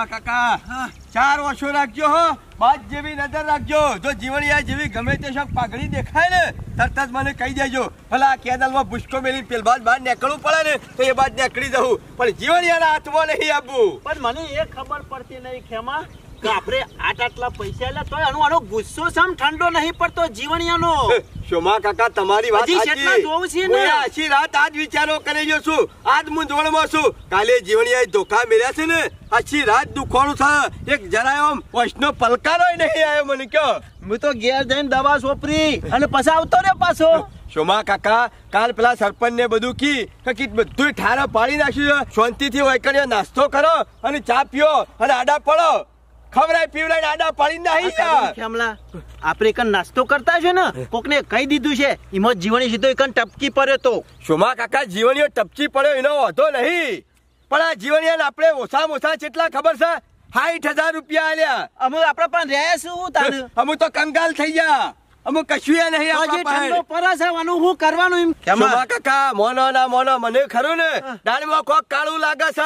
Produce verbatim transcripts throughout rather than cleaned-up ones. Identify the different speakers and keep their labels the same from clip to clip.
Speaker 1: શોમા કાકા ચાર વર્ષો રાખજો હો, બાદ જેવી નજર રાખજો. જો જીવણિયા જેવી ગમે તે શોખ પાઘડી દેખાય ને તરત જ મને કહી દેજો. ભલા કેનાલમાં ભૂસકો મેલી પેલ બાદ બહાર નીકળવું પડે ને તો એ બાદ નીકળી જવું, પણ જીવણિયાના હાથમાં નહીં આપવું.
Speaker 2: પણ મને એ ખબર પડતી નહીં ખેમા કે આપણે આટ આટલા પૈસા લે તો આનો આનો ગુસ્સો સમ ઠંડો નહીં પડતો જીવણિયાનો.
Speaker 1: શોમા કાકા તમારી વાત
Speaker 2: સાચી. હું
Speaker 1: આછી રાત આજ વિચારો કરી રહ્યો છું, આજ મૂંઝવણમાં છું. કાલે જીવણિયાએ ધોખા મેળ્યા છે ને, આછી રાત દુખવાનું છે. એક જરાય આમ વૈષ્ણવ પલકારો નહીં આવ્યો મને કયો.
Speaker 2: હું તો ઘેર જઈને દવા સોપરી અને પછી આવતો રે પાછો.
Speaker 1: શોમા કાકા કાલ પેલા સરપંચ ને બધું કી કે બધું ઠારા પાડી નાખ્યું. શાંતિથી વૈકણ્યો નાસ્તો કરો અને ચા પીઓ અને આડા પડો. ખવરાય પીવરાય આડા પાડી નહીં યાર.
Speaker 2: ખેમલા આપણે એક નાસ્તો કરતા છે ને, કોકને કહી દીધું છે એમાં જીવણી સીધો એક ટપકી પડ્યો તો.
Speaker 1: શોમા કાકા જીવણીઓ ટપકી પડ્યો એનો વાંધો નહીં, પણ આ જીવણીયા આપણે ઓછામાં ઓછા કેટલા ખબર છે? સાઠ હજાર રૂપિયા આલ્યા.
Speaker 2: અમુક આપડે પણ રહ્યા શું તારે?
Speaker 1: અમુક તો કંગાલ થઈ ગયા, અમુક કશું નહીં.
Speaker 2: શું કરવાનું એમ?
Speaker 1: શોમા કાકા મોનો ના મોનો મને ખરું ને દાળમાં કોક કાળું લાગે છે,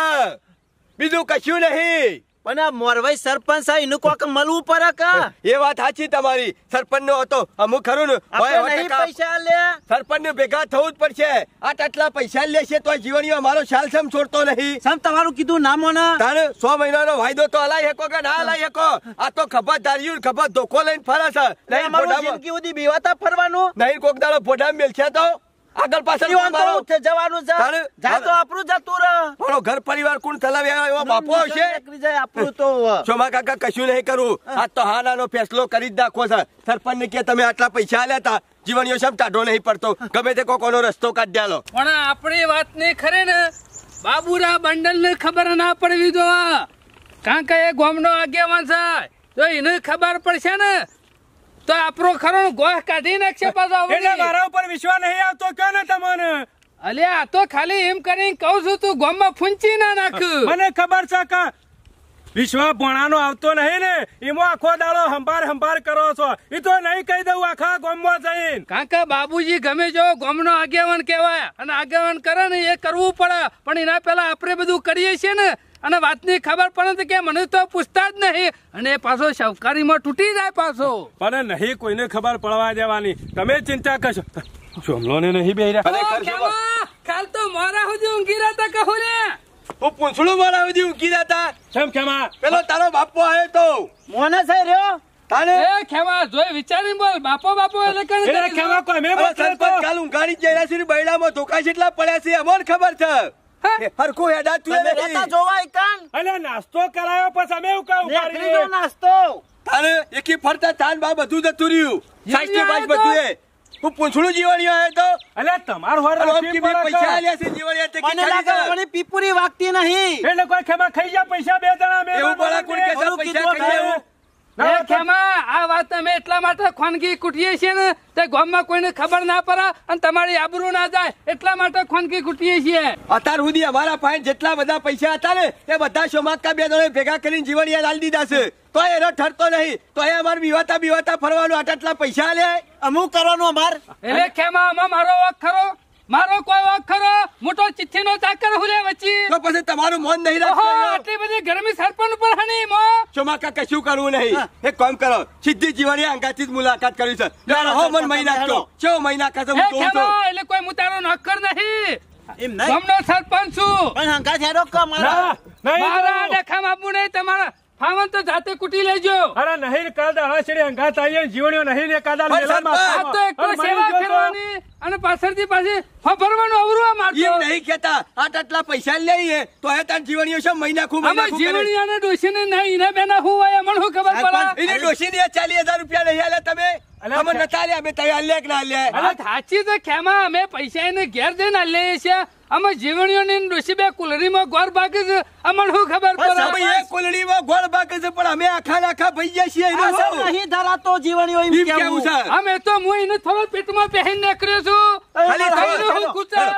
Speaker 1: બીજું કશું નહીં.
Speaker 2: પણ આ મોરવાઈ સરપંચ સાહેબ એનું કોક મળવું પડે કા?
Speaker 1: એ વાત સાચી તમારી. સરપંચ નો હતો અમુક ખરું ને
Speaker 2: પૈસા લે
Speaker 1: સરપંચ ને ભેગા થવું જ પડશે. આટ આટલા પૈસા લેશે તો જીવણીઓ અમારો શાલ સમ છોડતો નહીં.
Speaker 2: સમ તમારું કીધું ના મોને
Speaker 1: તારે સો મહિનાનો વાયદો તો હલાઈ શકો કે ના હલાઈ શકો? આ તો ખભા ધાર્યું ખભા ધોકો લઈને ફરે છે.
Speaker 2: જિંદગી સુધી બીવાતા ફરવાનું
Speaker 1: નહીં. કોક દાડો ફોટા મેલશે તો આગળ પાછળ
Speaker 2: જવાનું જાતો આપણું જતું રહે.
Speaker 1: મારો ઘર પરિવાર કોણ ચલાવે એવો બાપો આવશે?
Speaker 2: આપણું તો
Speaker 1: શોમા કાકા કશું નહીં કરવું. આજ તો હા નાનો ફેસલો કરી જ નાખો છે. સરપંચ ને કે તમે આટલા પૈસા આલ્યા હતા, જીવણીઓ સમ ટાઢો નહીં પડતો, ગમે તે કોનો રસ્તો કાઢી આલો.
Speaker 3: પણ આપણી વાત નહીં ખરે ને બાબુરા બંડલ ને ખબર ના પડવી દો, કારણ કે એ ગામનો આગેવાન છે તો એને ખબર પડશે ને તો આપણો ખરો ગોહ કાઢી નાખશે પાછો.
Speaker 4: એટલે મારા ઉપર વિશ્વાસ નહીં આવતો કે ને તમને?
Speaker 3: અલ્યા આ તો ખાલી એમ કરીને કહું છું, તું ગામમાં ફૂંચી ના નાખ.
Speaker 4: મને ખબર છે કે વિશ્વાસ ભણાનો આવતો નહીં ને, એમાં આખો દાડો હંભાર હંભાર કરો છો. એ તો નહીં કહી દઉં આખા ગામમાં જઈને.
Speaker 3: કાકા બાબુજી ગમે જો ગામનો આગેવાન કહેવાય અને આગેવાન કરે ને એ કરવું પડે, પણ એના પેલા આપણે બધું કરીએ છીએ ને અને વાતની ખબર પડે કે મને તો પૂછતા જ નહીં અને પાછો સહકારીમાં તૂટી જાય પાછો.
Speaker 4: પણ નહીં કોઈને ખબર પડવા દેવાની, તમે ચિંતા કરશો. સોમલો ને નહીં બેહ્યા
Speaker 3: કાલ તો મારા સુધી ઊંઘી રહેતા કહું ને.
Speaker 1: હું પૂંછડું મારા સુધી ઊંઘી રહેતા.
Speaker 4: કેમ ખેમા?
Speaker 1: પેલો તારો બાપો આવ્યો તો
Speaker 2: મોને થઈ રહ્યો
Speaker 1: તાને
Speaker 3: એ ખેમા જોઈ વિચારીને બોલ. બાપો બાપો એટલે કણ
Speaker 4: એટલે ખેમા કોઈ મે બોલ.
Speaker 1: સરપંચ કાલ ઊંઘાડી જઈને છે બૈડામાં ધોકા જેટલા પડ્યા છે અમને ખબર છે. હરખું હેડા તું
Speaker 2: રહેતા જોવાય કાન.
Speaker 4: અલે નાસ્તો કરાયો પછી અમે એવું કહું
Speaker 2: કરી દો નાસ્તો.
Speaker 1: તારે એકી ફરતા ચાન બા બધું જતું રહ્યું. સાઈડ બાજ બધું એ હું પૂંછડું જીવણીઓ આવ્યો તો.
Speaker 4: અલે તમાર હોર
Speaker 1: રાખી પૈસા આલ્યા છે જીવણીઓ તે
Speaker 2: મને લાગે મને પીપુરી વાગતી નહીં.
Speaker 4: એટલે કોઈ ખેમા ખાઈ જા પૈસા બે જણા મે
Speaker 1: એવું બળા કોણ કે પૈસા ખાઈ જાવ?
Speaker 3: એ ખેમા આ વાત અમે એટલા માટે ખોનગી કૂટીએ છીએ ને તે ગામમાં કોઈને ખબર ના પડે અને તમારી આબરૂ ના જાય એટલા માટે ખોનગી કૂટીએ છીએ.
Speaker 1: અત્યાર સુધી અમારા પાસે જેટલા બધા પૈસા હતા ને એ બધા શોમાકા બે જણે ભેગા કરીને જીવણીયા લાલ દીધા છે, તો એનો ઠરતો નહીં. તો એ અમારે બીવાતા બીવાતા ફરવાનું આટલા પૈસા લે
Speaker 2: અમુક કરવાનું અમાર.
Speaker 3: એટલે ખેમા આમાં મારો વાક ખરો? મારો કોઈ વાક ખરો? મોટો ચિઠ્ઠી નો ચાકર હુલે વચ્ચે
Speaker 1: તો પછી તમારું મન નહીં રાખતો.
Speaker 3: આટલી બધી ગરમી સરપંચ ઉપર હની મો
Speaker 1: શોમાકા કશું કરવું નહીં. એક કામ કરો, સીધી જીવણીયા અંગાથી જ મુલાકાત કરી છે. હો મન મહિના તો છ મહિના કાતો હું જોઉં છું.
Speaker 3: એટલે કોઈ મુતારો નોકર નહીં,
Speaker 2: એમ નહીં
Speaker 3: ગામનો સરપંચ છું.
Speaker 2: પણ હંકા છેડો ક મારા
Speaker 3: મારા ડખા બાપુ નહીં, તમારા ફાવન તો જાતે કુટી લેજો.
Speaker 4: અરે નહીં કાલ દાડા છેડે અંગાત આવીએ જીવણીઓ નહીં ને કાદા મેલામાં
Speaker 3: આ તો એક તો સેવા કરવાની અને પાછળથી પાછી ફરવાનું અવરું મારતો.
Speaker 1: એમ નહીં કહેતા આટ આટલા પૈસા લઈએ તો એ તાર જીવણીઓ છે મહિના ખૂબ
Speaker 3: આમાં જીવણીયાને ડોશીને નહીં એને બેના હું હોય મને શું ખબર પડે?
Speaker 1: એને ડોશીને ચાલીસ હજાર રૂપિયા નહીં આલ્યા તમે? તમે નતા આલ્યા, અમે તય આલ્યા કે ના આલ્યા?
Speaker 3: સાચી તો ખેમા અમે પૈસા એને ઘેર જઈને આલીએ છીએ. અમે જીવણીઓની ડોશી બે કુલડીમાં ગોળ બાકી છે, અમને શું ખબર પડે?
Speaker 1: એ કુલડીમાં ગોળ બાકી છે પણ અમે આખા આખા ભઈ ગયા છીએ.
Speaker 2: નહીં ધરાતો જીવણીઓ એમ કેવું છે.
Speaker 3: અમે તો હું એને થોડો પેટમાં પહેરીને નીકળ્યો છું. ખાલી હું કૂતા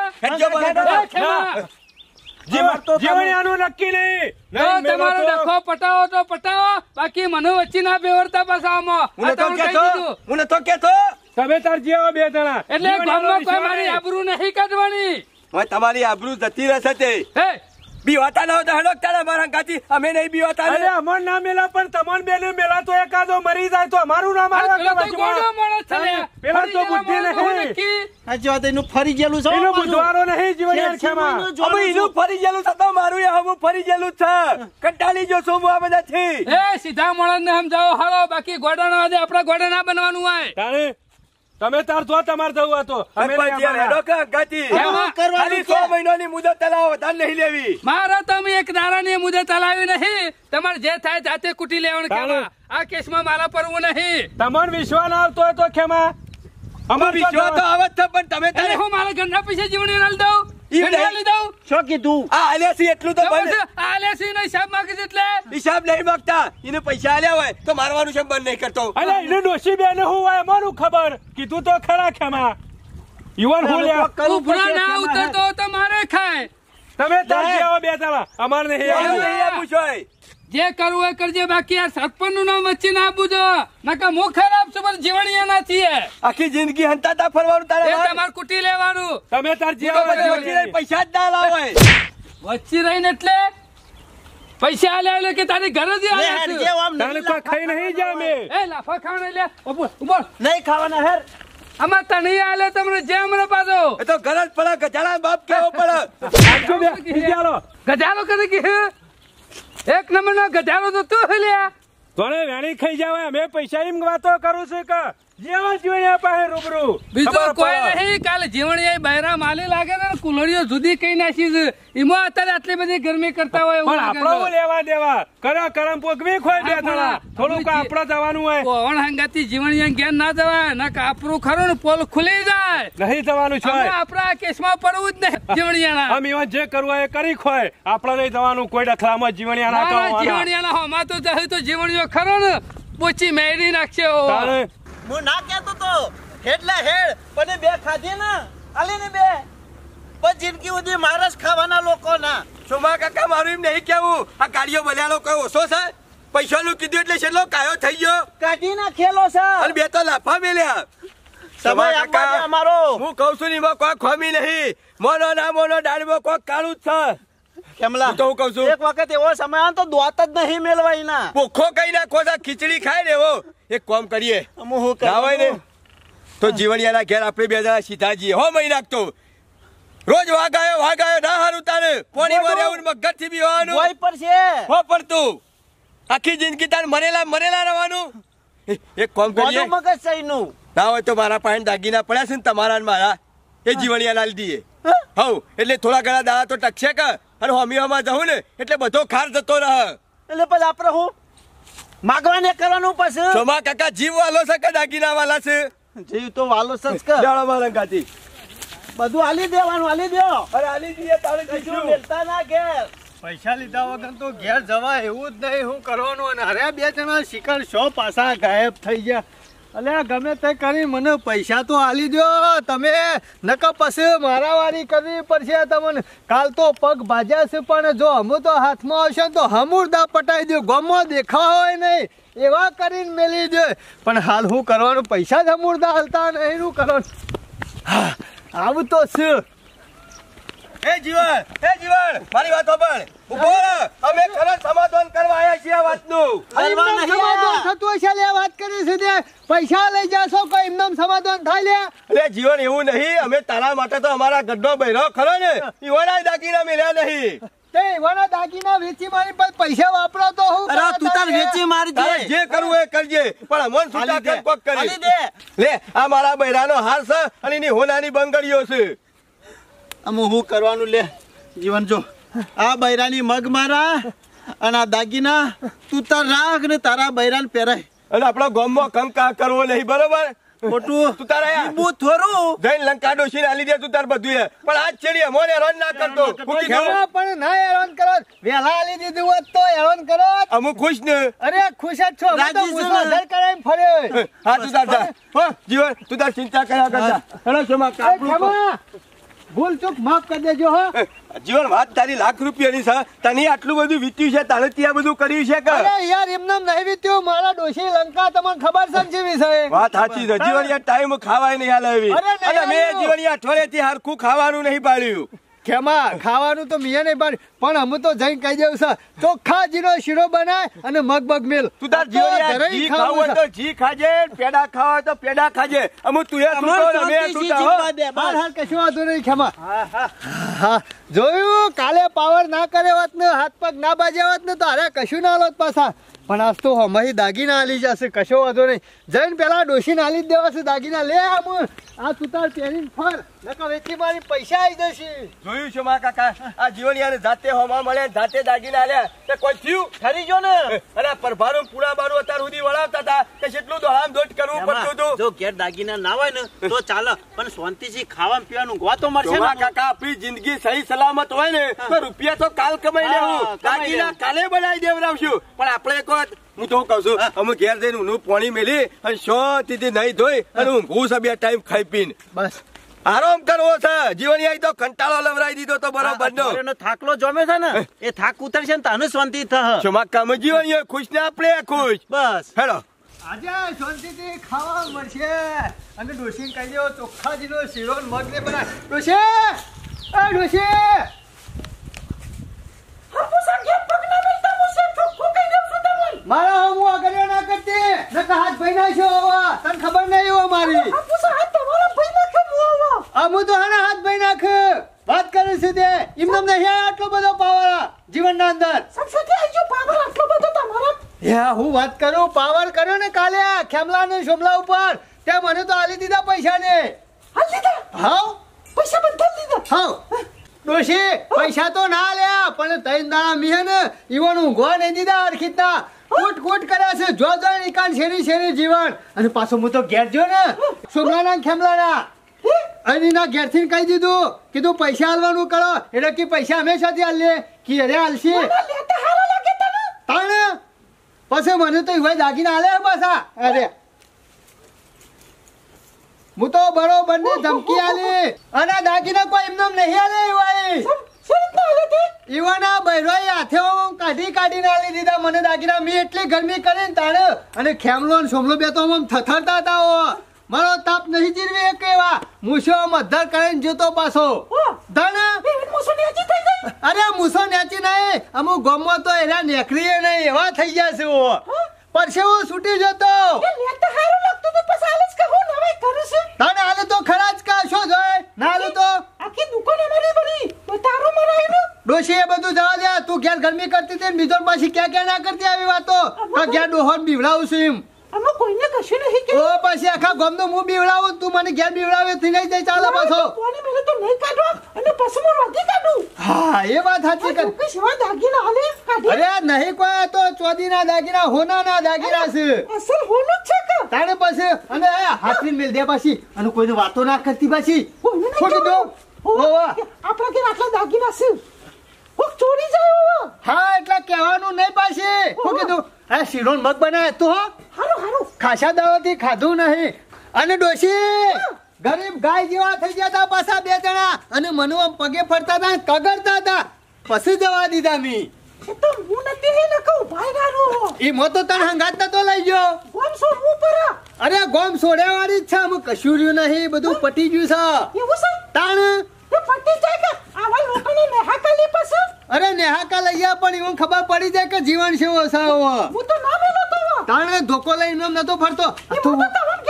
Speaker 4: જીવણીયાનું નક્કી નહીં.
Speaker 3: તમારો ડખો પટાવો તો પટાવો, બાકી મને વચ્ચે ના બેવડતા પાછા આમાં.
Speaker 1: હું તો કેતો હું તો કેતો
Speaker 4: તમે તાર જીવો બે જણા.
Speaker 3: એટલે ગામમાં કોઈ મારી આબરૂ નહીં કાઢવાની.
Speaker 1: તમારી આબરૂ જતી રહેશે તે.
Speaker 3: હે
Speaker 1: બીવાતા ના હોય તો હેડો તારા મારા ગાતી અમે નહીં બીવાતા
Speaker 4: અરે અમર ના મેલા પણ તમન બેને મેલા તો એકાદો મરી જાય તો અમારું નામ આવે
Speaker 3: પેલો તો ગોળો માણસ છે લે.
Speaker 4: પેલા તો
Speaker 3: ફરી
Speaker 4: બુદ્ધિ
Speaker 3: જવા માણસ
Speaker 4: નહીં.
Speaker 3: નક્કી.
Speaker 2: સાચી વાત એનું ફરી ગયેલું છે
Speaker 4: એનો બુધવારો નહીં જીવણિયા ખેમા.
Speaker 1: હવે એનું ફરી ગયેલું છે તો મારું એ હમું ફરી ગયેલું છે કંટાળી જો છું હું આ બધાથી.
Speaker 3: એ સીધા માણસ ને સમજાવો હાલો, બાકી ગોડા ના આપડા ગોડા ના બનવાનું હોય.
Speaker 4: તારે તમે તાર જો તમાર જવું હતો અમે નહીં
Speaker 1: પછી હેડો
Speaker 4: આવવાના.
Speaker 1: કે ગાતી.
Speaker 3: એમાં
Speaker 1: ખાલી સો મહિનાની મુદત તલાવો વધારે નહીં લેવી.
Speaker 3: મારા તમે એક દાડાની મુદત હલાવી નહીં. તમારે જે થાય જાતે કુટી લેવાનું કહેવા. આ કેસમાં મારા પરવું નહીં.
Speaker 4: તમન વિશ્વાસ ના આવતો હોય તો ખેમા
Speaker 1: અમે વિશ્વાસ તો આવે જ છે પણ તમે
Speaker 3: એટલે
Speaker 1: તારે
Speaker 3: હું મારા ઘરના પૈસા જીવણી ના દઉં
Speaker 1: ઈ
Speaker 3: ઘરના
Speaker 1: નહીં.
Speaker 3: લઈ દઉં
Speaker 2: શું કીધું
Speaker 1: આ આલ્યા છે એટલું તો બંધ.
Speaker 3: આલેસી નો હિસાબ માંગે છે એટલે
Speaker 1: હિસાબ નહીં માંગતા. એને પૈસા આલ્યા હોય તો મારવાનું છે બંધ નહીં કરતો.
Speaker 4: અલે એને ડોશી બેન હું હોય અમારું ખબર કીધું તો ખરા ખેમા યુવાન હું લ્યા
Speaker 3: ઉભરા ના ઉતરતો તો મારે ખાય.
Speaker 4: તમે તાર જેવા બે તારા અમાર નહીં
Speaker 1: એવું
Speaker 4: આવવાનું.
Speaker 1: નહીં આપું છું.
Speaker 3: જે કરવું એ કરજે, બાકી આ સરપંચ નું નામ વચ્ચે ના આપવું જો નકા મુખ ખરાબ છે પણ જીવણીયા ના છીએ.
Speaker 1: આખી જિંદગી હંતાતા ફરવાનું
Speaker 3: એ
Speaker 1: તારે વાત.
Speaker 3: તમારે કુટી લેવાનું.
Speaker 4: તમે તાર
Speaker 1: તો પછી વચ્ચે
Speaker 4: જેવા
Speaker 1: રહીને પૈસા જ ના લાવો હોય.
Speaker 3: વચ્ચે રહીને એટલે પૈસા આલ્યા એટલે કે તારી ઘર જ
Speaker 2: લે
Speaker 3: આલ્યા
Speaker 2: હેડ
Speaker 3: છે.
Speaker 2: જેવ આમ
Speaker 4: તારે કોઈ ખાઈ નહીં જા અમે
Speaker 3: એ લાફા ખાવાને લે ઉભો ઉભો
Speaker 2: નહીં ખાવાના હેર
Speaker 3: આમાં તણી આલે તમને જેમ રે પાછો
Speaker 1: એ તો ઘર જ પડે ગજાડા બાપ કેવો પડે.
Speaker 4: આપજો બે બીજા લો
Speaker 3: ગધારો કરે કે હે? એક નંબર નો ગધારો તો તું લ્યા.
Speaker 4: તોને વેણી ખાઈ જાવ અમે પૈસા એમ વાતો કરું છું કે જેવા જીવણિયા પાસે રૂબરૂ
Speaker 3: બીજો
Speaker 4: ખબર
Speaker 3: કોઈ
Speaker 4: પડે.
Speaker 3: નહીં. કાલે જીવણીયા બૈરા માલી લાગે ને કુલડીઓ જુદી કઈ નાખી છે. એમાં અત્યારે આટલી બધી ગરમી કરતા હોય એવું
Speaker 4: પણ
Speaker 3: લાગે
Speaker 4: આપણો
Speaker 3: છે.
Speaker 4: લેવા દેવા કરો કરમ પોગવી ખોય બે
Speaker 3: હા,
Speaker 4: થણા
Speaker 3: પણ
Speaker 4: થોડુંક
Speaker 3: આપણે
Speaker 4: આપડે જવાનું હોય
Speaker 3: કોણ હંગાતી જીવણીયા ઘેર ના જવાય ના કાપરું ખરું ને પોલ ખુલી જાય.
Speaker 4: નહીં જવાનું છે
Speaker 3: અમે આપણા કેસમાં પડવું જ નહીં જીવણીયાના.
Speaker 4: આમ એવા જે કરવું હોય એ કરી ખોય આપડે નહીં જવાનું કોઈ ડખલામાં જીવણિયા ના કરવાના
Speaker 3: જીવણીયાના હોમાં તો જાય તો જીવણીઓ ખરો ને બોચી મેળી નાખશે ઓ.
Speaker 4: તારે
Speaker 2: હું ના કહેતો તો હેડ લે હેડ પણ એ બે ખાધી ને આલે ને બે પણ જિંદગી સુધી મારસ ખાવાના લોકો ના
Speaker 1: સોમા કાકા મારું એમ નહીં કેવું. આ ગાડીઓ બલ્યાનો કોઈ ઓછો છે? પૈસાનું કીધું એટલે છેલ્લો કાયો થઈ ગયો
Speaker 2: કાઢી ના ખેલો છે
Speaker 1: અને બે તો લાફા મેલ્યા.
Speaker 2: સમય
Speaker 1: સોમા
Speaker 2: આપવા દે
Speaker 1: કાકા
Speaker 2: અમારો
Speaker 1: હું કઉ છું ને એમાં કોઈ ખોમી નહીં. મોનો ના મોનો દાડમાં કોઈ કાળું જ છે.
Speaker 2: કેમલા
Speaker 1: હું તો હું કઉ છું.
Speaker 2: એક વખત એવો સમય આવે તો દોત જ નહીં મેળવાય ના
Speaker 1: ભૂખો કઈ નાખો તો ખીચડી ખાય ને એવો એક કામ કરીએ.
Speaker 2: હું હું
Speaker 1: ના હોય ને તો જીવણિયાના ઘેર આપણે બે જણા સીધા જઈએ. હો મહી નાખતો રોજ વાગાયો વાગાયો ના હારું તારે પોણી મારે આવું મગજ થી બીવાનું
Speaker 2: કોઈ પર છે
Speaker 1: હો પડતું આખી જિંદગી તાર મરેલા મરેલા રહેવાનું. એ- એક કામ કરીએ.
Speaker 2: ગોડું મગજ સહીનું
Speaker 1: ના હોય તો મારા પાસે દાગીના પડ્યા છે ને તમારા ને મારા એ જીવણિયા લાલ દઈએ. હવ એટલે થોડા ઘણા દાડા તો ટકશે કે અને હોમીઓમાં જવું ને એટલે બધો ખાર જતો રહે.
Speaker 2: એટલે પછી આપડે હું માગવાને કરવાનું પછી
Speaker 1: સોમા કાકા જીવ વાલો છે કે દાગીના વાલા છે?
Speaker 2: જીવ તો વાલો સંસ્કાર
Speaker 1: જાણો મારા ગાતી.
Speaker 2: બધું આલી દેવાનું આલી દો
Speaker 1: અરે આલી દઈએ તારે
Speaker 2: કશું
Speaker 1: કીધું.
Speaker 2: મેલતા ના ઘેર
Speaker 5: પૈસા લીધા વગર તો ઘેર જવાય એવું જ નહીં. શું કરવાનું? અને અરે બે જણા શિકાર શો પાછા ગાયબ થઈ ગયા. અલ્યા ગમે તે કરી મને પૈસા તો આલી દો તમે, નકર પછી મારાવારી કરવી પડશે તમને. કાલ તો પગ ભાજ્યા છે પણ જો હમું તો હાથમાં આવશે ને તો હમુરદા પટાઈ દો. ગમો દેખા હોય નહીં એવા કરીને મેલી દે. પણ હાલ શું કરવાનું? પૈસા જ હમુરદા હાલતા નહીં. શું કરવાનું? હા, આવું તો છે.
Speaker 1: એ જીવન એ જીવન મારી વાત સાંભળ. ઉભો રહો. અમે ખરા સમાધાન કરવા આવ્યા છીએ આ વાતનું.
Speaker 2: હલવા
Speaker 5: એમનેમ
Speaker 2: નહીં
Speaker 5: સમાધાન
Speaker 2: આયા.
Speaker 5: થતું હશે લે, વાત કરી છે તે. પૈસા લઈ જાશો કોઈ એમનેમ સમાધાન થાય લે.
Speaker 1: અરે જીવન એવું નહીં. અમે તારા માટે તો અમારા ગઢનો બૈરો ખરો ને ઈવાના દાગીના મેલ્યા નહીં.
Speaker 5: તે એવાના દાગીના વેચી મારી પાસે પૈસા વાપરો તો હું
Speaker 2: અરે તું તાર વેચી મારી
Speaker 1: તારે
Speaker 2: દે
Speaker 1: જે કરવું એ કરજે પણ અમન છૂટા
Speaker 2: આલી દે.
Speaker 1: કર કોક કરી.
Speaker 2: આલી દે.
Speaker 1: લે આ મારા બૈરાનો હાર છે અને એની હોનાની બંગડીઓ છે.
Speaker 2: અમુ હું કરવાનું લે જીવન જો આ બૈરાની મગ મારા અને આ દાગીના તું તાર રાખ ને તારા બૈરાને પહેરાય
Speaker 1: અને આપણા ગામમાં કંકા કરવો નહીં બરોબર.
Speaker 2: ખોટું
Speaker 1: તું તારા યા.
Speaker 2: લીંબુ થોડું
Speaker 1: જઈને લંકા ડોશીને આલી દે તું તાર બધું એ. પણ આજ ચેડી અમોને હેરાન ના કરતો. હું કીધું?
Speaker 5: ખેવા પણ ના હેરાન કરો. વહેલા આલી દીધું હોત તો હેરાન કરો.
Speaker 1: અમુક ખુશ ને.
Speaker 5: અરે ખુશ જ છો. હું તો
Speaker 2: રાજી છું ને.
Speaker 5: મુસાફર કરાઈને ફર્યો.
Speaker 1: હા તું તાર જા. હો જીવન તું તાર ચિંતા કર્યા કરતા. હેલો સોમા
Speaker 5: એ
Speaker 1: કાપડું પર.
Speaker 5: ખેમા, ભૂલ ચૂક માફ કરી દેજો હો.
Speaker 1: એ, જીવન વાત તારી લાખ રૂપિયાની છે. તને આટલું બધું વીત્યું છે તારે ત્યાં બધું કર્યું છે કે
Speaker 5: અરે યાર એમને નહીં વીત્યું. મારા ડોશી લંકા તમને ખબર છે ને જેવી છે.
Speaker 1: વાત સાચી છે. જીવન યાર ટાઈમ ખાવાય નહીં હાલે એવી.
Speaker 5: અરે નહીં
Speaker 1: અને મેં
Speaker 5: હાલ્યું.
Speaker 1: જીવન યાર અઠવાડિયાથી હરખું ખાવાનું નહીં પાડ્યું.
Speaker 5: ખેમા ખાવાનું તો મિયા નહીં પાડી પણ અમે તો જઈને કહી દેવું છે ચોખ્ખા જીનો શીરો બનાય અને મગ બગ મેલ
Speaker 1: તું તાર જીવણિયા જી ખાવું હોય તો જી ખાજે, પેડા ખાવા હોય તો પેડા ખાજે. અમુ તું એ છૂટો ને અમે છૂટા હો.
Speaker 5: હાલ હાલ કશું વાંધો નહીં ખેમા. હા જોયું કાલે પાવર ના કરે હોત ને હાથ પગ ના બાજ્યા હોત ને તો અરે કશું ના લોત પાછા. પણ આજ તો હમારી દાગીના આલી જશે, કશો વાંધો નહીં. જઈને પેલા ડોશીને આલી જ દેવા છે દાગીના. લે આમ આ તુતાર પહેરીને ફર નકર વેચી મારી પૈસા આવી જશે.
Speaker 1: જોયું છે મારા કાકા, આ જીવણિયાને જાતે હોમાં મળે, જાતે દાગીના આલ્યા તે કોઈ થયું
Speaker 2: ખરી ગયો ને.
Speaker 1: અને પરભારું પૂરા બારું અત્યાર સુધી વળાવતા હતા કે કેટલું દોડામ દોડ કરવું પડતું હતું.
Speaker 2: જો ઘેર દાગીના ના હોય ને તો ચાલે, પણ શાંતિથી ખાવા પીવાનું ગવા તો મળશે
Speaker 1: મારા કાકા. આપણી જિંદગી સહી સલામત હોય ને તો રૂપિયા તો કાલ કમાઈ લેવું, દાગીના કાલે બનાવી દેવડાવશું. પણ આપણે એક વાત હું તો કઉ છું, અમે ઘેર જઈને ઊનું પાણી મેલી અને શાંતિથી નહીં ધોઈ અને ઊંઘવું છે બે ટાઈમ ખાઈ પીને.
Speaker 5: બસ
Speaker 1: આરામ કરવો છે. જીવણિયા તો કંટાળો લવરાઈ દીધો તો બરોબર નો
Speaker 2: એનો થાકલો જમે છે ને એ થાક ઉતરશે ને તાને શાંતિ થશે.
Speaker 1: શોમા કામ જીવણિયા ખુશ ને આપણે ખુશ.
Speaker 2: બસ
Speaker 1: હેડો
Speaker 5: આજે શાંતિથી ખાવા મળશે. અને ડોશીને કહી દેવો ચોખ્ખા જીનો શીરો ને મગ ને બનાય. ડોશી એ ડોશી મારા હું આગળ ના કરતી નકા હાથ ભાઈ નાખ્યો. તને ખબર નહીં હો મારી અમુ તો હાના હાથ ભાઈ નાખ. વાત કરે છે તે એમને નહીં આટલો બધો પાવર જીવનના અંદર. યા હું વાત કરું પાવર કર્યો ને કાલે ખેમલા ને સોમલા ઉપર તે મને તો આલી દીધા પૈસા ને. હાવ પૈસા બધા લીધા. હાવ ડોશી પૈસા તો ના લ્યા પણ તૈન દાણા મીહે ને ઈવન ઊંઘવા નહીં દીધા અરખીતા. કૂટ કૂટ કર્યા છે જો જો નિકાન શેરી શેરી જીવન. અને પાછો હું તો ઘેર જો ને સોમલાના ખેમલાના અહીંના ઘેરથી કહી દીધું કીધું પૈસા હાલવાનું કરો એટલે કે પૈસા હંમેશાથી હાલ લે કે અરે હાલશે તાણે પછી મને તો એવા દાગીના હાલે પાછા. અરે હું તો બરોબર ની ધમકી આલી અને દાગીના કોઈ એમને નહીં હાલે એવા ઈવાના બૈરોઈ હાથે કાઢી કાઢીને આલી દીધા મને દાગીના. મેં એટલી ગરમી કરીને તાણે અને ખેમલો ને સોમલો બે તો આમ થથરતા હતા. મારો તાપ નહીં જીરવી એક એવા મૂછો મધર કરીને જોતો પાછો ધન. અરે મૂછો નેચી નહીં અમુક ગમો તો એના નેકરીએ નહીં એવા થઈ ગયા છે. પરસેવો છૂટી જતો તને હાલે તો ખરા જ કા શો જોય ના હાલે તો આખી દુકાન અમારી બની તારો મરાયનો. ડોશી એ બધું જવા દે. તું ઘેર ગરમી કરતી હતી બીજો પાછી ક્યાં ક્યાં ના કરતી આવી વાતો. ઘેર ડોહોન બીવડાવું છું એમ. અમે કોઈને કશું નહીં કે ઓ પછી આખા ગામનો હું બીવડાવું તું મને ઘેર બીવડાવે થી નહીં જાય ચાલે પાછો. કોની મેલે તો નહીં કાઢો અને પછી હું રોટી કાઢું. હા એ વાત સાચી કર. કે સેવા દાગીના હાલે કાઢી. અરે નહીં કોઈ તો ચોદીના દાગીના હોનાના દાગીના છે. અસલ હોનું છે કે તાણે પછી અને હાથની મેલ દે પાછી અને કોઈને વાતો ના કરતી પાછી છોડી દો. ઓવા આપણા કે આટલા દાગીના છે ઓ ચોરી જાય. હા એટલે કહેવાનું નહીં પાછી હું કીધું આ શીરો મગ બનાવે તો હારું હારું ખાસા દાવાથી ખાધું નહીં. અને ડોશી ગરીબ ગાય જેવા થઈ ગયા હતા પાછા બે જણા અને મને પગે ફરતા હતા કગરતા હતા પછી જવા દીધા મી. એ તો હું નથી હે ન કહું ભાઈ ગારો ઈ મો તો તને હંગાત નતો લઈ ગયો. ગોમ છોડવું પર અરે ગોમ છોડ્યા વાળી જ છે અમે કશું રહ્યું નહીં બધું પટી ગયું છે. એવું છે તાણ એ પટી જાય કે આવા લોકોને નેહાકા લી પછી. અરે નેહાકા લઈ ગયા પણ એવું ખબર પડી જાય કે જીવન સેવો છે. હું તો ના મેલો તો તાણે ધોકો લઈને એમ નતો ફરતો. તું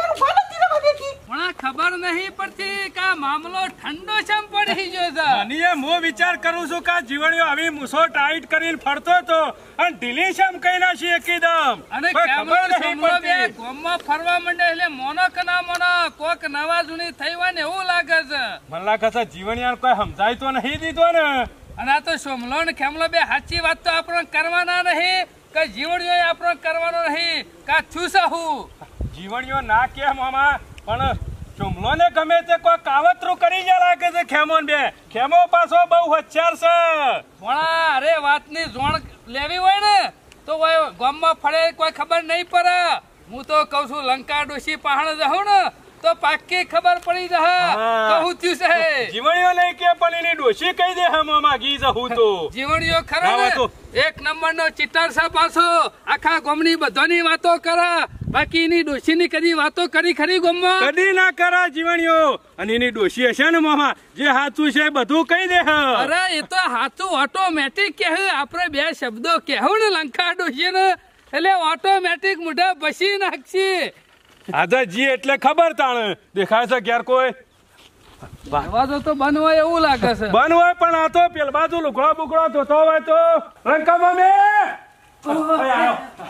Speaker 3: પણ ખબર નહીં પડતી કે મામલો ઠંડો શેમ પડી ગયો છે.
Speaker 4: અને હું વિચાર કરું છું કે જીવણીઓ આવી મૂસો ટાઈટ કરીને ફરતો હતો અને ઢીલી શેમ કઈ નાખી એકદમ.
Speaker 3: અને કેમરો સોમલો બે ગામમાં ફરવા માંડે એટલે મોનો કે ના મોનો કોક નવા જૂની થઈ હોય ને એવું લાગે છે.
Speaker 4: મને લાગે છે જીવણીયાને કોઈ સમજાય તો નહીં દીધો ને.
Speaker 3: અને આ તો સોમલો ને ખેમલો બે સાચી વાત તો આપણને કરવાના નહીં કે જીવણીઓ આપણને કરવાનો નહીં કા છુસાહું.
Speaker 4: જીવણીઓ ના કે મામા પણ ચુમલો ને ગમે તે કોઈ કાવતરું કરી જ લાગે છે. ખેમોન બે ખેમો પાછો બહુ હોશિયાર છે.
Speaker 3: પણ અરે વાતની જોણ લેવી હોય ને તો ગામમાં ફળે કોઈ ખબર નહીં પડે. હું તો કઉ છું લંકા ડોશી પહાણ જહું ને તો પાક્કી ખબર પડી જશે કહું થયું છે.
Speaker 4: જીવણીઓ નહીં કે પણ એની ડોશી કહી દે હમ માગી જહું તો
Speaker 3: જીવણીઓ ખરા એક નંબર નો ચિત્તર છે પાછો આખા ગામની બધાની વાતો કરે બાકી એની ડોશીની કદી વાતો કરી ખરી ગોમમાં
Speaker 4: કદી ના કરા જીવણીઓ અને એની ડોશી હશે ને મામા જે સાચું છે બધું કહી દે હ.
Speaker 3: અરે એ તો હાથું ઓટોમેટિક કહે આપણે બે શબ્દો કહેવું ને લંકા ડોશી ને એટલે ઓટોમેટિક મોઢા બસી નાખશે.
Speaker 4: આજે જી એટલે ખબર તાણ દેખાય છે ક્યાર કોઈ
Speaker 3: દરવાજો તો બંધ હોય એવું લાગે છે.
Speaker 4: બંધ હોય પણ આ તો પેલ બાજુ લુગડો બુગડો ધોતો હોય તો રંકા મમ્મી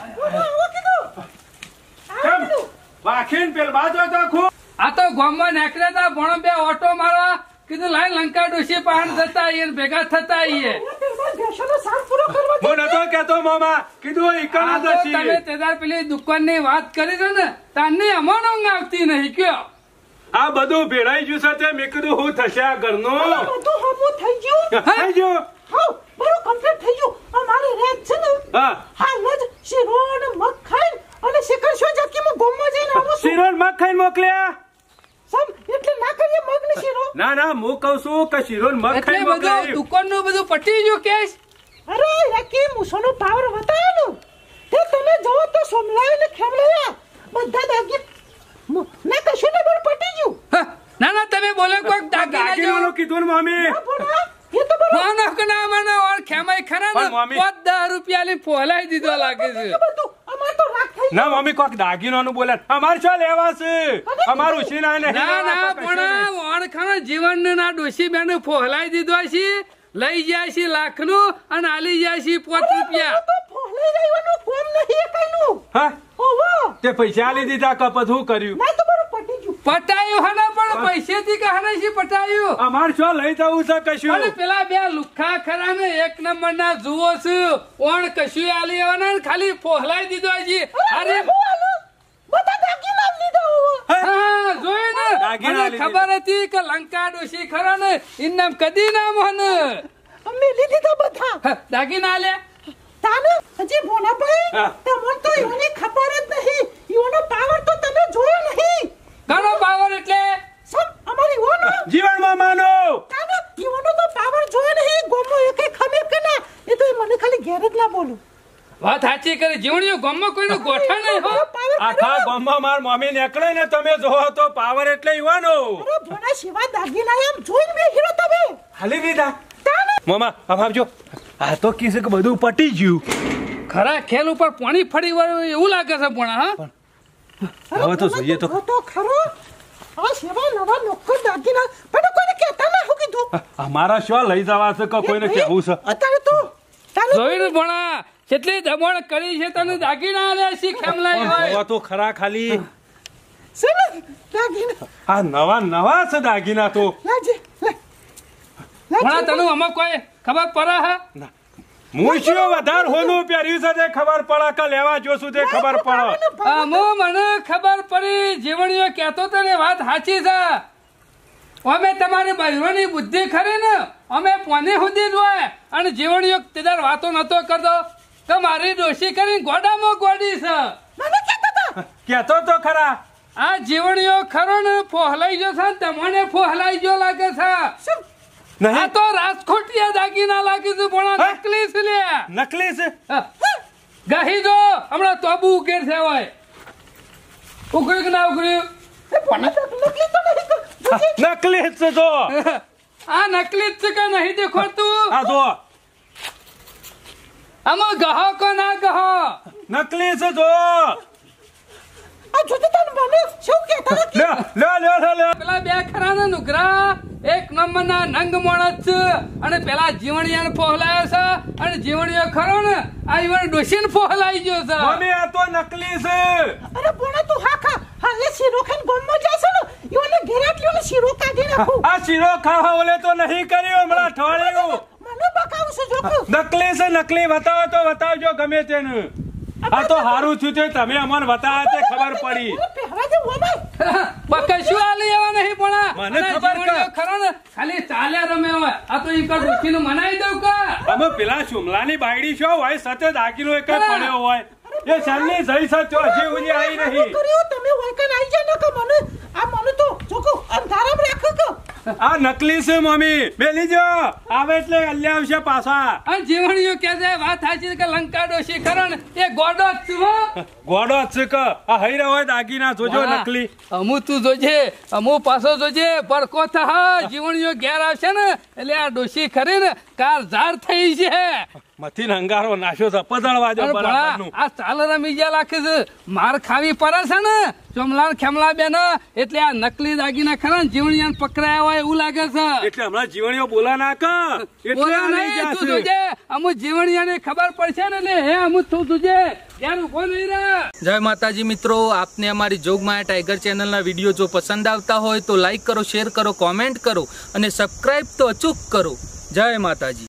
Speaker 4: વાખીન પેલ બાજુ તો ખૂબ
Speaker 3: આ તો ગામમાં નીકળ્યા હતા ભણો બે ઓટો મારવા કીધું લાઈન લંકા ડોશી પાણ જતા આઈએ ને ભેગા થતા આઈએ.
Speaker 4: હું નતો કેતો મામા કીધું ઈકણ
Speaker 3: આ તો તમે તેદાર પેલી દુકાનની વાત કરી છે ને તારની અમારો ઊંઘ આવતી નહીં કયો.
Speaker 4: આ બધું ભેળાઈ ગયું છે તે મેં કીધું હું થશે આ ઘરનું
Speaker 6: બધું હમું થઈ ગયું.
Speaker 4: થઈ ગયું
Speaker 6: હાઉ બધું કમ્પ્લીટ થઈ ગયું. અમારી રેત છે ને
Speaker 4: હા
Speaker 6: હાલ જ શીરો અને મગ ખાઈને અને શિખર શો જકીમાં ગોમમાં જઈને આવું છું.
Speaker 4: શીરો મગ ખાઈને મોકલ્યા
Speaker 6: સમ એટલે ના કરીએ મગ ને શીરો.
Speaker 4: ના ના હું કઉ છું કે શીરો મગ
Speaker 3: એટલે
Speaker 4: ખાઈને
Speaker 3: બધું
Speaker 4: મોકલ્યા
Speaker 3: દુકાનનું બધું પટી ગયું કેશ.
Speaker 6: અરે યકી મુસોનો પાવર બતાવ્યો તે તમે જોવો તો સોમલાય ને ખેમલાયા બધા દાગી ના કશું ને બોલ પટી ગયું.
Speaker 3: હ, ના ના તમે બોલે કોઈક દાગીના
Speaker 4: દાગીનાનું
Speaker 3: જો
Speaker 4: કીધું ને મમ્મી
Speaker 6: બોલા એ તો બોલો
Speaker 3: માનો કે ના માનો ઓર ખેમાઈ ખરા
Speaker 4: પણ
Speaker 3: ને
Speaker 4: મમ્મી-
Speaker 3: પાંચ દસ રૂપિયા લઈને ફોલાઈ દીધો લાગે છે.
Speaker 6: બધું અમાર તો રાખ થઈ
Speaker 4: ના મમ્મી કોક દાગીનાનું બોલે અમારે શું લેવા છે અમારું ઉછીના નહીં
Speaker 3: ના
Speaker 4: લેવા
Speaker 3: ના
Speaker 4: તો કશું નહીં.
Speaker 3: પણ ઓણખાનો જીવન ના ડોશી બેન ફોલાઈ દીધો છે લઈ જાય છે લાખ નું અને આલી જાય છે પાંચ રૂપિયા.
Speaker 6: તો ફોલે જઈવાનું કોમ નહીં એ કઈનું.
Speaker 4: હા
Speaker 6: ઓહો
Speaker 4: તે પૈસા આલી દીધા કપ શું કર્યું
Speaker 6: ના તો બરો પટી ગયું.
Speaker 3: પટાયું હના પણ પૈસેથી કહાને છે પટાયું.
Speaker 4: અમારે શું લઈ જવું છે
Speaker 3: અને
Speaker 4: કશું
Speaker 3: પેલા બે લુખ્ખા ખરા ને એક નંબર ના જુઓ છે ઓણ કશું આલી આવવાના ને ખાલી ફોહલાઈ દીધો છે. અરે
Speaker 6: બધા દાગીના લીધો હોવો.
Speaker 3: હા જોયું ને
Speaker 4: દાગીના
Speaker 3: મને
Speaker 4: લીધી.
Speaker 3: ખબર હતી કે લંકા ડોશી ખરા ને એનું નામ કદી ના મોને
Speaker 6: અમે લીધી તો બધા
Speaker 3: દાગીના આલે
Speaker 6: તાને હજી ભોલાભાઈ
Speaker 4: હા.
Speaker 6: તમને તો એની ખબર જ નહીં એનો પાવર તો તમે જોયો નહીં.
Speaker 3: ઘણો પાવર એટલે
Speaker 6: સમ અમારી ઓનો
Speaker 4: જીવનમાં માનો
Speaker 6: તાને એનો તો પાવર જોયો નહીં ગોમો એકે ખમે કે ના એ તો મને ખાલી ઘેર જ ના બોલું.
Speaker 3: વાત સાચી કરી જીવણીઓ ગામમાં કોઈનું ગોઠા નહીં હો.
Speaker 6: પાવર
Speaker 4: આખા ગામમાં માર મમ્મી નીકળે ને તમે જોવો તો પાવર એટલે યુવાનો
Speaker 6: અરે ભોલા સિવા દાગીના એમ જોઈને બે હીરો તમે
Speaker 4: હાલી દીધા
Speaker 6: તાને
Speaker 4: મામા આમ આવજો આ તો કીધું કે બધું પટી ગયું
Speaker 3: ખરા ખેલ ઉપર પાણી ફરી વળ્યું એવું લાગે છે પણ હા
Speaker 4: હવે તો જોઈએ તો
Speaker 6: જો તો ખરો આ સિવા નવા નોકર દાગીના પણ કોઈને કહેતા ના હું કીધું
Speaker 4: અમારા શું લઈ જવા છે કે કોઈને કેવું છે
Speaker 6: અત્યારે તો તારે
Speaker 3: જોઈને ભણા કેટલી દમણ કરી છે તને દાગીના આલ્યા છે ખેમલાઈ હોય
Speaker 4: જોવા તો ખરા ખાલી
Speaker 6: સેને દાગીના
Speaker 4: આ નવા નવા છે દાગીના તો
Speaker 6: લાજે લે
Speaker 3: ભણા તને આમાં કોઈ ખબર પડે હે
Speaker 4: મૂછીઓ વધાર હોનું પહેર્યું છે તે ખબર પડે કે લેવા જોશું તે ખબર પડે
Speaker 3: અમો મને ખબર પડી જીવણીઓ કહેતો તો ને વાત સાચી છે અમે તમારી બહેરોની બુદ્ધિ ખરી ને અમે પોને સુધી જ હોય અને જીવણીઓ તેદાર વાતો નતો કરતો તો મારી ડોશી કરીને ગોડામાં ગોડી છે.
Speaker 6: મને કહેતા હતા
Speaker 4: કેતો તો ખરા
Speaker 3: આ જીવણીઓ ખરો ને ફોહલાઈ ગયો છે ને તમને ફોહલાઈ ગયો લાગે છે. આ
Speaker 4: નહીં
Speaker 3: તો રાજકોટિયા દાગીના લાગે છે પણ
Speaker 4: હે?
Speaker 3: નકલી છે લે.
Speaker 4: નકલી છે
Speaker 3: હા. ગાહી જો હમણાં તોબુ ઉકેર છે હોય ઉકળ્યું કે ના ઉકળ્યું
Speaker 6: મને તો નકલી તો નહીં તો
Speaker 4: નકલી જ છે જો
Speaker 3: આ નકલી જ છે કે નહીં દેખોતું
Speaker 4: આ જો
Speaker 3: આમાં ગહો કો ના ગહો
Speaker 4: નકલી છે જો
Speaker 6: આ જોતે તને મને શું કહેતા હતા
Speaker 4: લ્યો લ્યો લ્યો લ્યો
Speaker 3: પેલા બે ખરા ને નુકરા એક નંબર ના નંગ મોણસ છે અને પેલા જીવણિયા ફોહલાયો છે અને જીવણીયો ખરો ને આ ઈવન ડોશીને ફોહલાઈ ગયો છે.
Speaker 4: મમ્મી આ તો નકલી છે
Speaker 6: અરે બોણા તું હા ખા હાલે શીરો ખાઈને ગોમમાં જશે ને યોને ઘેરાટલીઓને શીરો કાઢી નાખું
Speaker 4: આ શીરો ખાવા ઓલે તો નહીં કર્યો હમણાં ઠવાડ્યું
Speaker 6: મને બકાવું છે જોકું
Speaker 4: નકલી છે નકલી બતાવો તો બતાવજો ગમે તેનું આ તો હારું થયું છે તમે અમને બતાવ્યા તે ખબર પડી
Speaker 6: પહેરા દે ઓમાં
Speaker 3: કશું આલી એવા નહીં પણ
Speaker 4: મને
Speaker 3: અને
Speaker 4: ખબર કે-
Speaker 3: જીવણીયો ખરો ને ખાલી ચાલ્યા રમે હોય આ તો ઈકર ડોશીનું મનાઈ દઉં કા
Speaker 4: અમે પેલા ચુમલાની બાયડી શું હોય સતત દાગીનો એક જ પડ્યો હોય એ ચાલની જઈ સત્યો હજી સુધી આવી નહીં
Speaker 6: કર્યું તમે વાયકન આવી જાય ને કે મને આ મને તો જોકું અંધારામાં રાખો કે
Speaker 4: આ નકલી છે મમ્મી મેલી જો આવે એટલે અલ્યા આવશે પાછા.
Speaker 3: અને જીવણીઓ કે છે વાત સાચી કે લંકા ડોશી ખરો ને એ ગોડો જ છું હો.
Speaker 4: ગોડો જ છે કે આ હઈ રહ્યો હોય દાગીના જોજો નકલી.
Speaker 3: અમુ તું જોજે અમુ પાછો જોજે પડકો થા જીવણીઓ ઘેર આવશે ને એટલે આ ડોશી ખરી ને કાર ઝાર થઈ છે.
Speaker 4: મથી હંગારો નાખ્યો છે પદળવા જો બરાબરનું.
Speaker 3: આ ચાલ રમી ગયા લાગે છે માર ખાવી પડે છે ને ચોમલા ખેમલા બેન એટલે આ નકલી દાગીના ખરા ને જીવણીયા પકડાયા હોય એવું લાગે છે.
Speaker 4: એટલે હમણાં જીવણીઓ બોલા ના ક એટલે
Speaker 3: બોલા
Speaker 4: આ લઈ
Speaker 3: નહીં
Speaker 4: ગયા
Speaker 3: તું
Speaker 4: છે.
Speaker 3: જોજે અમુ જીવણીયાને ખબર પડશે ને એટલે હે અમુ તું જોજે યાર ઉભો નહીં રે.
Speaker 7: જય માતાજી મિત્રો, આપને અમારી જોગમાયા ટાઈગર ચેનલના વિડીયો જો પસંદ આવતા હોય તો લાઈક કરો, શેર કરો, કોમેન્ટ કરો અને સબસ્ક્રાઇબ તો અચૂક કરો. જય માતાજી.